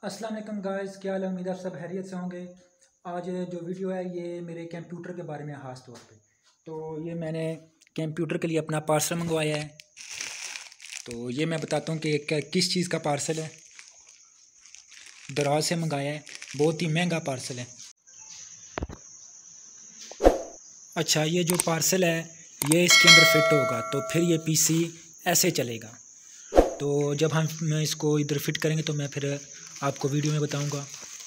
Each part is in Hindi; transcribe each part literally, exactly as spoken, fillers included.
अस्सलाम वालेकुम गाइस, क्या हाल है। उम्मीद है आप सब खैरियत से होंगे। आज जो वीडियो है ये मेरे कंप्यूटर के बारे में ख़ास तौर पे। तो ये मैंने कंप्यूटर के लिए अपना पार्सल मंगवाया है। तो ये मैं बताता हूँ कि क्या किस चीज़ का पार्सल है। दराज से मंगाया है, बहुत ही महंगा पार्सल है। अच्छा, ये जो पार्सल है ये इसके अंदर फिट होगा तो फिर ये पीसी ऐसे चलेगा। तो जब हम इसको इधर फिट करेंगे तो मैं फिर आपको वीडियो में बताऊंगा।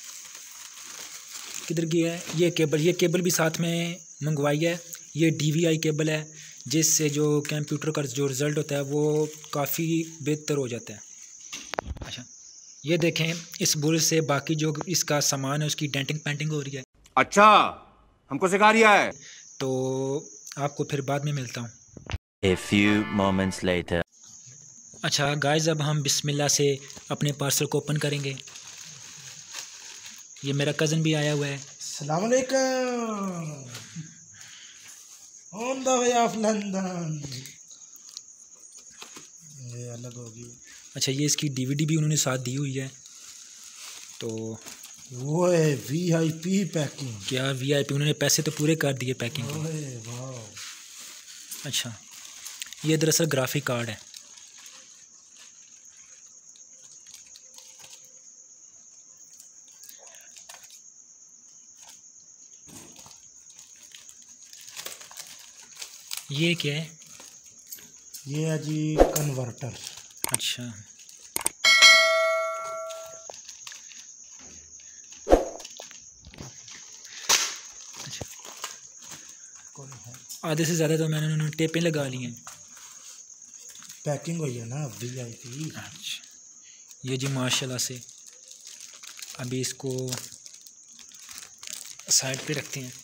किधर गया है ये केबल। ये केबल भी साथ में मंगवाई है। ये डीवीआई केबल है जिससे जो कंप्यूटर का जो रिज़ल्ट होता है वो काफ़ी बेहतर हो जाता है। अच्छा, ये देखें, इस बुल से बाकी जो इसका सामान है उसकी डेंटिंग पेंटिंग हो रही है। अच्छा, हमको सिखा रिया है। तो आपको फिर बाद में मिलता हूँ। A few moments later. अच्छा गाइस, अब हम बिस्मिल्लाह से अपने पार्सल को ओपन करेंगे। ये मेरा कज़न भी आया हुआ है। अस्सलाम वालेकुम। On the way of London. ये अलग होगी। अच्छा, ये इसकी डीवीडी भी उन्होंने साथ दी हुई है। तो वो है वीआईपी पैकिंग। क्या वीआईपी, उन्होंने पैसे तो पूरे कर दिए पैकिंग के। ओए वाह। अच्छा, ये दरअसल ग्राफिक कार्ड है। ये क्या है? ये है जी कन्वर्टर। अच्छा, अच्छा। आधे से ज़्यादा तो मैंने उन्होंने टेपें लगा ली हैं। पैकिंग हुई है ना वीआईपी। अच्छा, ये जी माशाल्लाह से। अभी इसको साइड पे रखते हैं।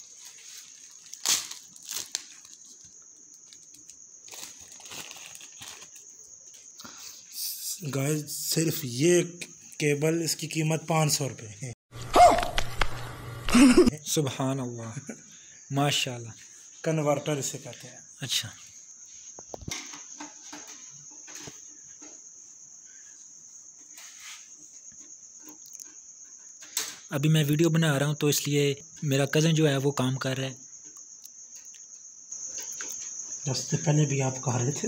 गाइस, सिर्फ ये केबल इसकी कीमत पाँच सौ रुपये है। सुभान अल्लाह, माशाल्लाह। कन्वर्टर इसे कहते हैं। अच्छा, अभी मैं वीडियो बना रहा हूँ तो इसलिए मेरा कज़न जो है वो काम कर रहा है। उससे पहले भी आप कह रहे थे।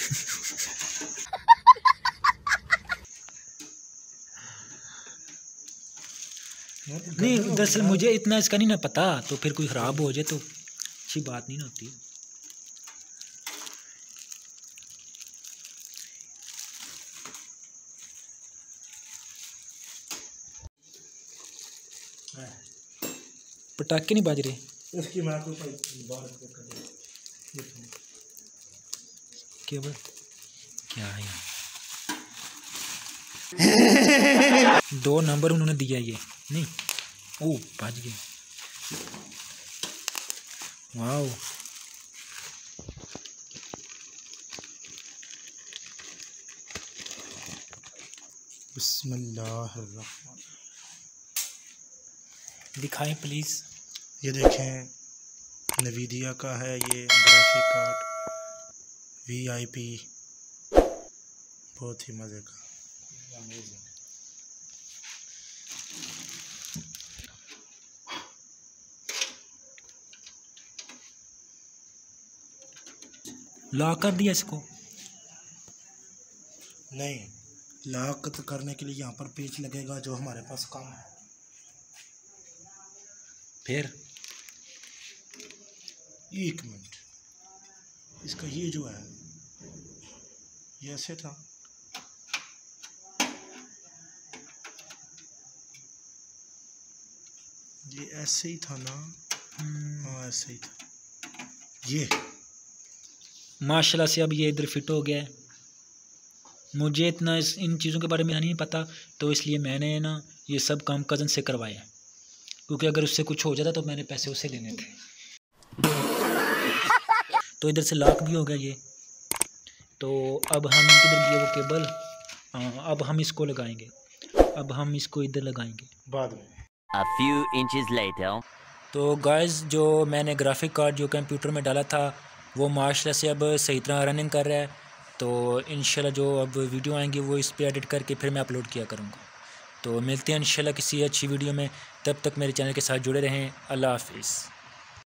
नहीं, दरअसल मुझे इतना इसका नहीं ना पता, तो फिर कोई ख़राब हो जाए तो अच्छी बात नहीं ना होती। पटाखे नहीं बाज रहे इसकी मैं आपको बात केबल क्या है? दो नंबर उन्होंने दिया ये नहीं। ओ बाज गए। वाओ, बिस्मिल्लाह। दिखाएं प्लीज़। ये देखें, नवीदिया का है ये ग्राफिक कार्ड वीआईपी, बहुत ही मज़े का। लॉक कर दिया इसको? नहीं, लॉक करने के लिए यहाँ पर पेच लगेगा जो हमारे पास कम है। फिर एक मिनट, इसका ये जो है ये ऐसे था। ये ऐसे ही था ना? हाँ, ऐसे ही था ये। माशाल्लाह से अब ये इधर फिट हो गया है। मुझे इतना इस इन चीज़ों के बारे में नहीं पता, तो इसलिए मैंने ना ये सब काम कज़न से करवाया, क्योंकि अगर उससे कुछ हो जाता तो मैंने पैसे उससे लेने थे। तो इधर से लॉक भी हो गया ये। तो अब हम किधर गया वो केबल? हाँ, अब हम इसको लगाएंगे। अब हम इसको इधर लगाएंगे बाद में। A few inches later. तो गाइस, जो मैंने ग्राफिक कार्ड जो कंप्यूटर में डाला था वो माशाल्लाह से अब सही तरह रनिंग कर रहा है। तो इंशाल्लाह जो अब वीडियो आएंगी वो इस पे एडिट करके फिर मैं अपलोड किया करूँगा। तो मिलते हैं इंशाल्लाह किसी अच्छी वीडियो में। तब तक मेरे चैनल के साथ जुड़े रहें। अल्लाह हाफिज़।